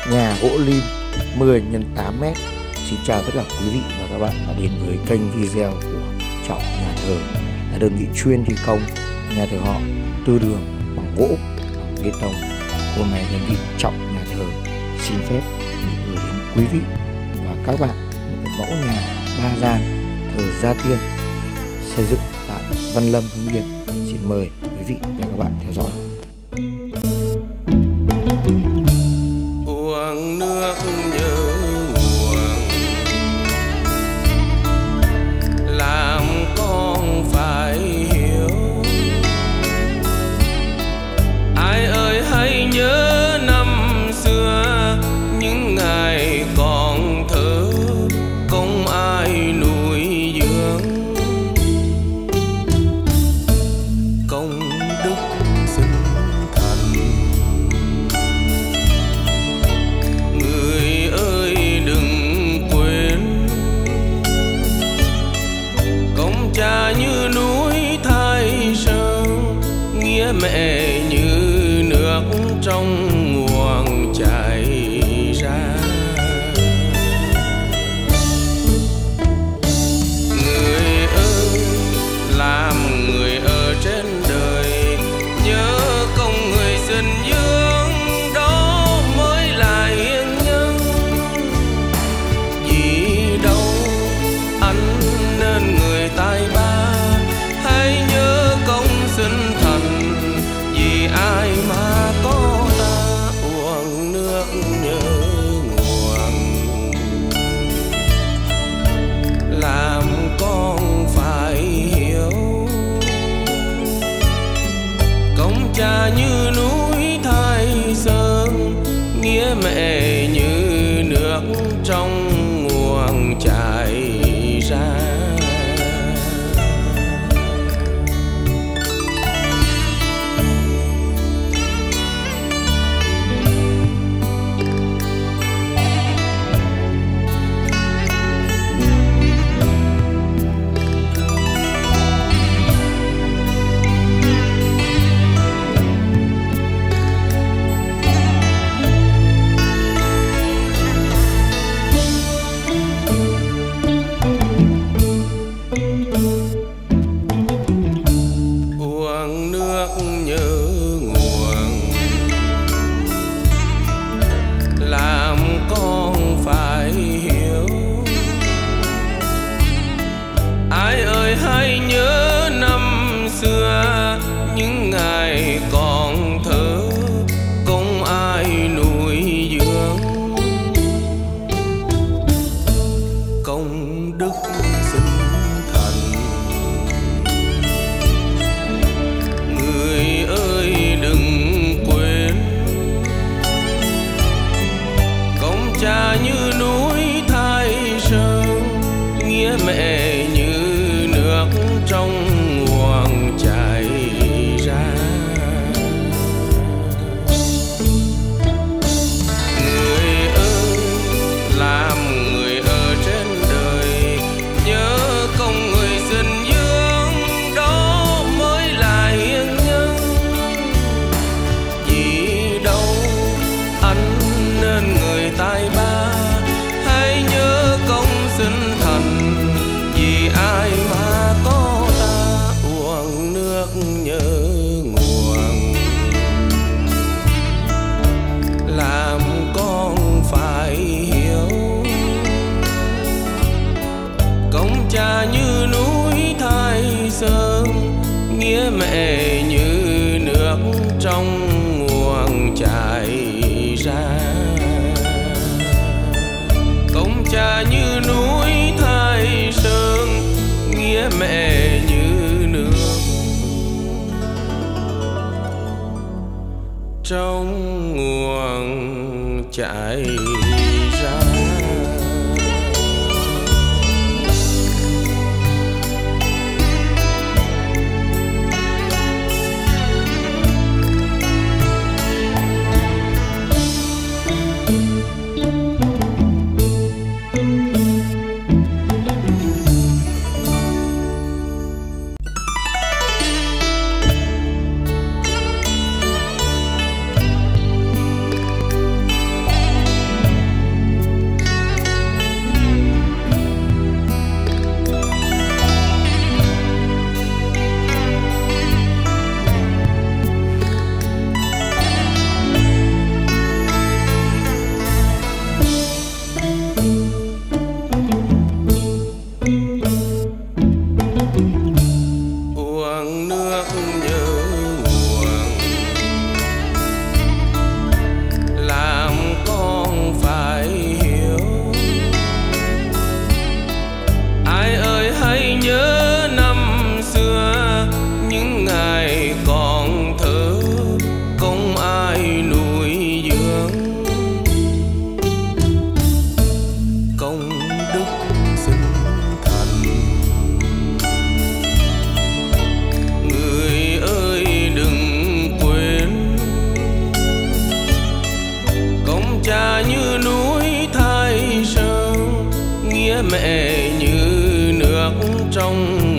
nhà gỗ lim 10x8 m. Xin chào tất cả quý vị và các bạn đã đến với kênh video của Trọng Nhà Thờ, là đơn vị chuyên thi công nhà thờ họ tư đường bằng gỗ, bằng bê tông. Hôm nay đơn vị Trọng Nhà Thờ xin phép gửi đến quý vị và các bạn một mẫu nhà 3 gian thờ Gia Tiên xây dựng tại Văn Lâm, Hưng Yên. Xin mời quý vị và các bạn theo dõi. Uống nước nhớ nguồn, làm con phải hiểu. Ai ơi hãy nhớ năm xưa, những ngày còn thơ không ai nuôi dưỡng. Công đức sinh thành, người ơi đừng quên. Công cha như núi Thái Sơn, nghĩa mẹ như nước trong nguồn chảy ra. Người ơi làm người ở trên đời, nhớ công người sinh dưỡng, đó mới là hiền nhân. Vì đâu anh nên người tài ba, hãy nhớ công sinh thành. Vì ai mà có ta, uống nước nhớ nguồn, làm con phải hiểu. Công cha như núi Thái Sơn, nghĩa mẹ như nước trong nguồn chảy ra. Uống nước nhớ nguồn, làm con phải hiểu. Ai ơi hãy nhớ năm xưa, những ngày còn thơ không ai nuôi dưỡng. Công đức sinh thành, người ơi đừng quên. Công cha như núi Thái Sơn, nghĩa mẹ như nước trong nguồn chảy ra. Người ơi làm người ở trên đời, nhớ công người sinh dưỡng, đó mới là hiền nhân. Vì đâu anh nên người tài ba, hãy nhớ công sinh thành. Vì ai mà có ta, uống nước nhớ nguồn, làm con phải hiểu. Công cha như núi Thái Sơn, nghĩa mẹ như nước trong nguồn chảy ra. Công cha như núi Thái Sơn, nghĩa mẹ như nước trong nguồn chảy ra. nghĩa mẹ như nước trong